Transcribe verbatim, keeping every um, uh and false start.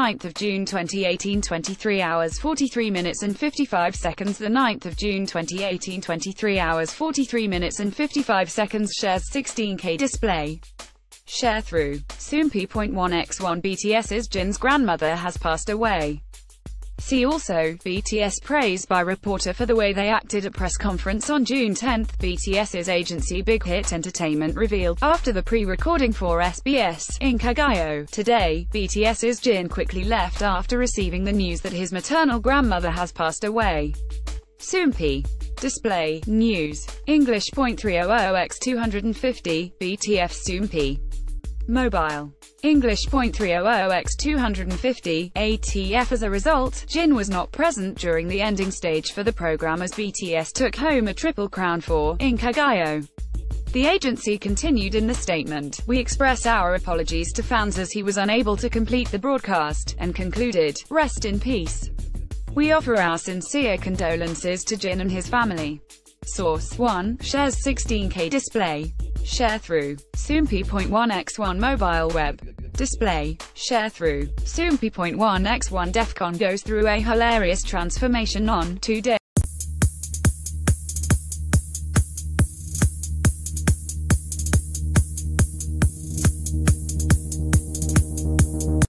ninth of June twenty eighteen, twenty-three hours forty-three minutes and fifty-five seconds. The ninth of June twenty eighteen, twenty-three hours forty-three minutes and fifty-five seconds. Shares sixteen K display. Share through Soompi point one by one. BTS's Jin's grandmother has passed away. See also, B T S praised by reporter for the way they acted at press conference on June tenth. BTS's agency Big Hit Entertainment revealed, after the pre-recording for S B S Inkigayo today, BTS's Jin quickly left after receiving the news that his maternal grandmother has passed away. Soompi. Display. News. English point three hundred by two hundred fifty, B T F Soompi. Mobile. English point three hundred by two hundred fifty, A T F. As a result, Jin was not present during the ending stage for the program as B T S took home a triple crown for Inkigayo. The agency continued in the statement, "We express our apologies to fans as he was unable to complete the broadcast," and concluded, "Rest in peace. We offer our sincere condolences to Jin and his family." Source one. Shares sixteen K display. Share through Soompi point one by one mobile web. Display. Share through Soompi point one by one. Defcon goes through a hilarious transformation on two days.